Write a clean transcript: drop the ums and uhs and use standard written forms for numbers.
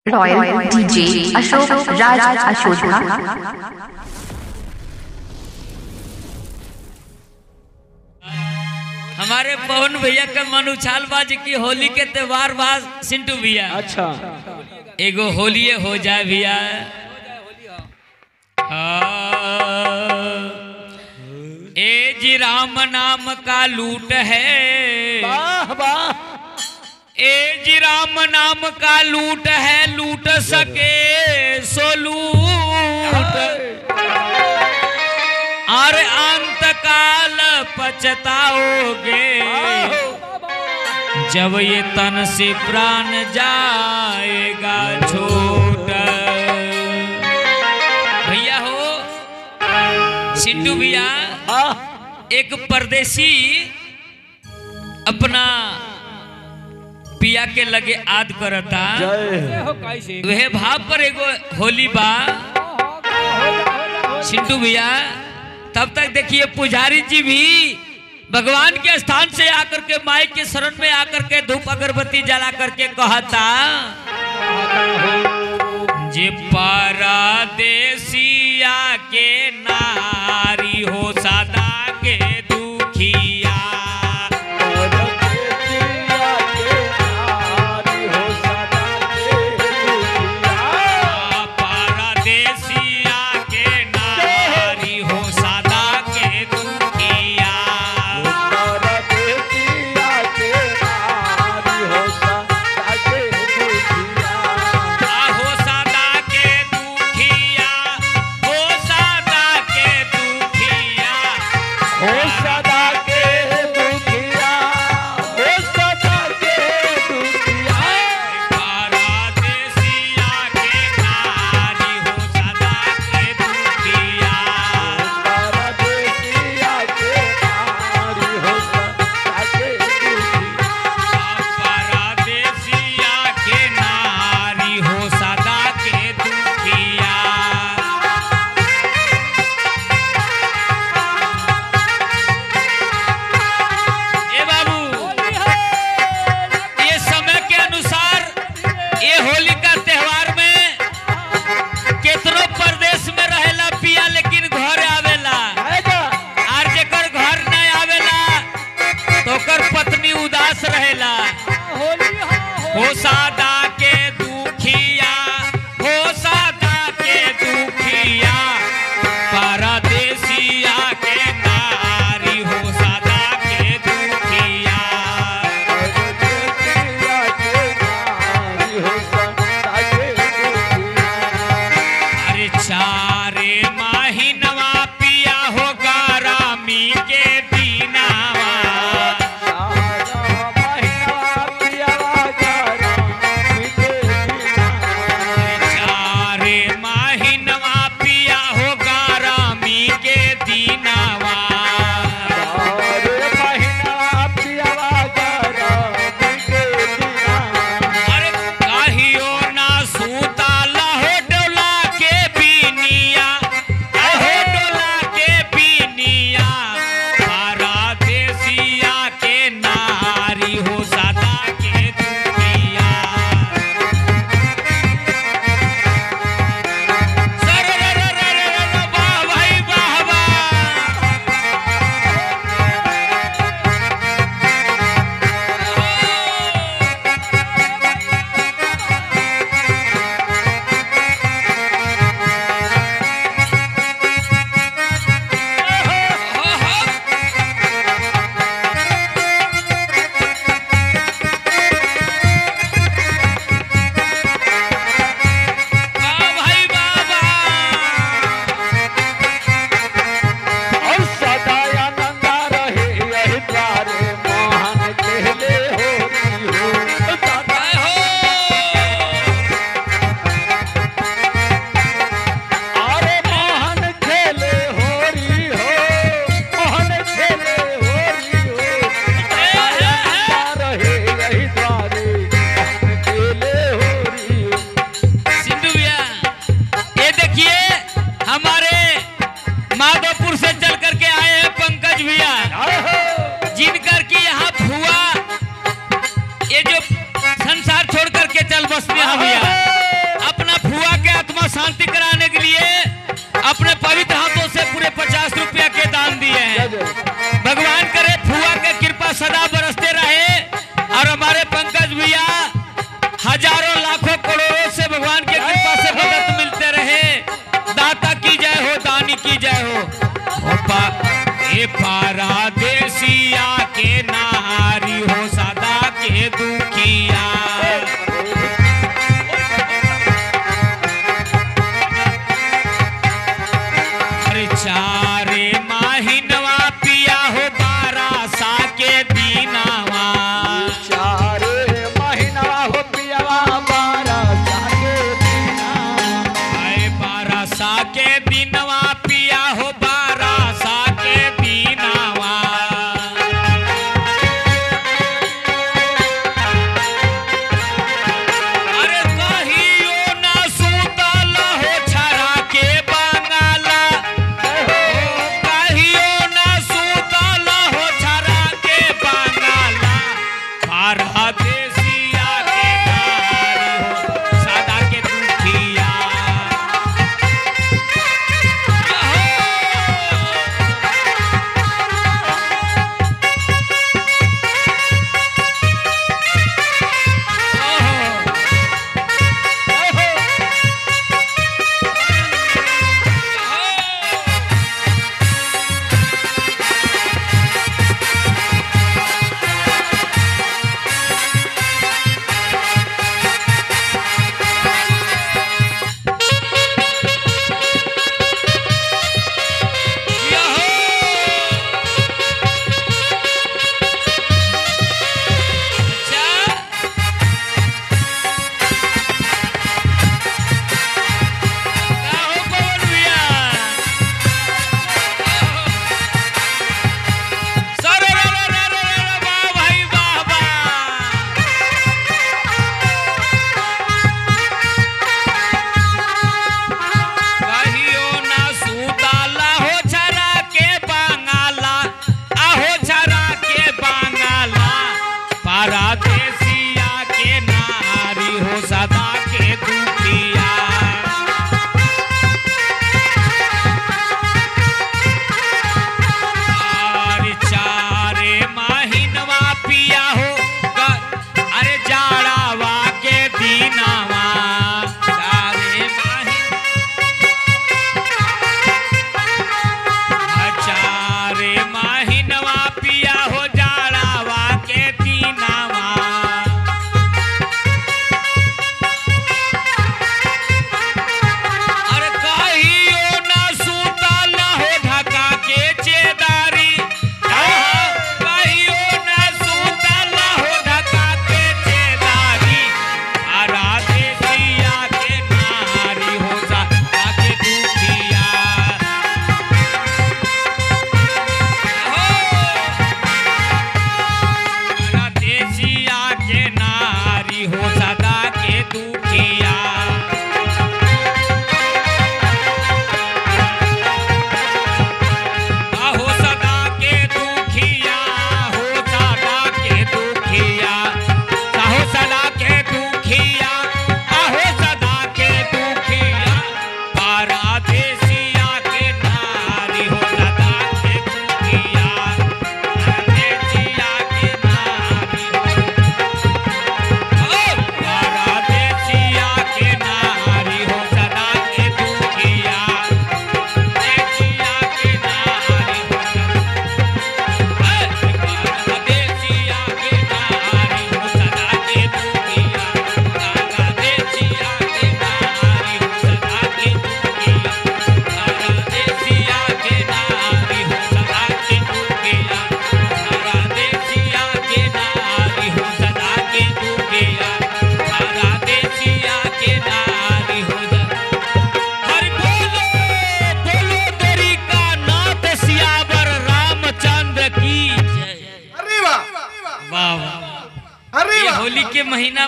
Royal DJ Ashok Raj Ashoka. हमारे पवन भैया का मन उछालबाज की होली के त्योहार बाद सिंटू भैया। अच्छा एगो होली हो जाए भैया। ए जी राम नाम का लूट है, वाह वाह। ए जी राम नाम का लूट है, लूट सके सो लूट, और अंत काल पछताओगे जब ये तन से प्राण जाएगा छोड़। भैया हो सिंटू भैया, एक परदेसी अपना पिया के लगे याद करता, वह भाव पर एगो होली बा सिंटू भैया। तब तक देखिए पुजारी जी भी भगवान के स्थान से आकर के माई के शरण में आकर के धूप अगरबत्ती जला करके कहता, जे परदेसिया के नारी हो सदा के दुखिया, हो सादा के दुखिया, हो सादा के दुखिया, परदेसिया के नारी हो सादा के दुखिया। अरे चारे महीनवा पिया हो गरमी के दिनावा, महीना